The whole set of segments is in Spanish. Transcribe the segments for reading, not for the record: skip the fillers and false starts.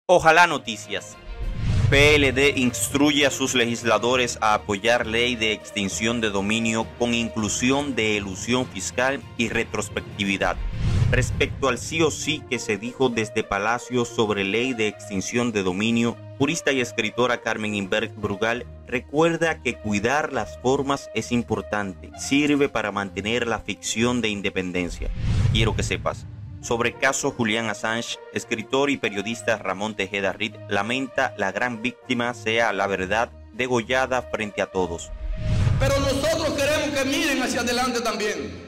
Ojalá Noticias. PLD instruye a sus legisladores a apoyar ley de extinción de dominio con inclusión de elusión fiscal y retrospectividad. Respecto al sí o sí que se dijo desde Palacio sobre ley de extinción de dominio, jurista y escritora Carmen Inberg Brugal recuerda que cuidar las formas es importante, sirve para mantener la ficción de independencia. Quiero que sepas. Sobre caso Julian Assange, escritor y periodista Ramón Tejeda Reed lamenta la gran víctima sea la verdad degollada frente a todos. Pero nosotros queremos que miren hacia adelante también,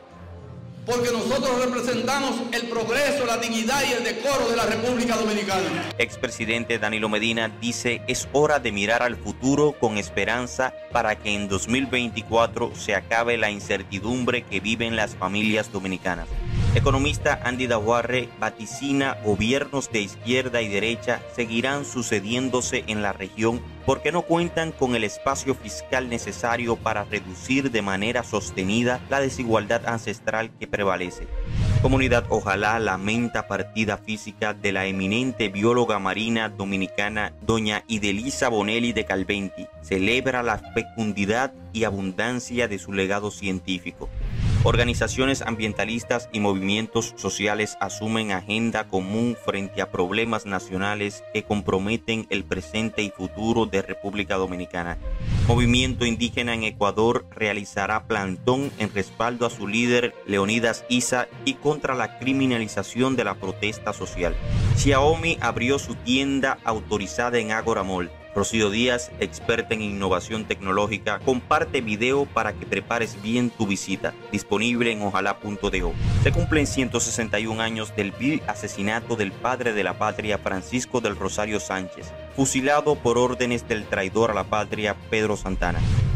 porque nosotros representamos el progreso, la dignidad y el decoro de la República Dominicana. Expresidente Danilo Medina dice es hora de mirar al futuro con esperanza para que en 2024 se acabe la incertidumbre que viven las familias dominicanas. Economista Andy Daguarre vaticina gobiernos de izquierda y derecha seguirán sucediéndose en la región porque no cuentan con el espacio fiscal necesario para reducir de manera sostenida la desigualdad ancestral que prevalece. Comunidad Ojalá lamenta partida física de la eminente bióloga marina dominicana doña Idelisa Bonelli de Calventi. Celebra la fecundidad y abundancia de su legado científico. Organizaciones ambientalistas y movimientos sociales asumen agenda común frente a problemas nacionales que comprometen el presente y futuro de República Dominicana. Movimiento indígena en Ecuador realizará plantón en respaldo a su líder Leonidas Issa y contra la criminalización de la protesta social. Xiaomi abrió su tienda autorizada en Ágora Mall. Rocío Díaz, experta en innovación tecnológica, comparte video para que prepares bien tu visita, disponible en ojalá.do. Se cumplen 161 años del vil asesinato del padre de la patria Francisco del Rosario Sánchez, fusilado por órdenes del traidor a la patria Pedro Santana.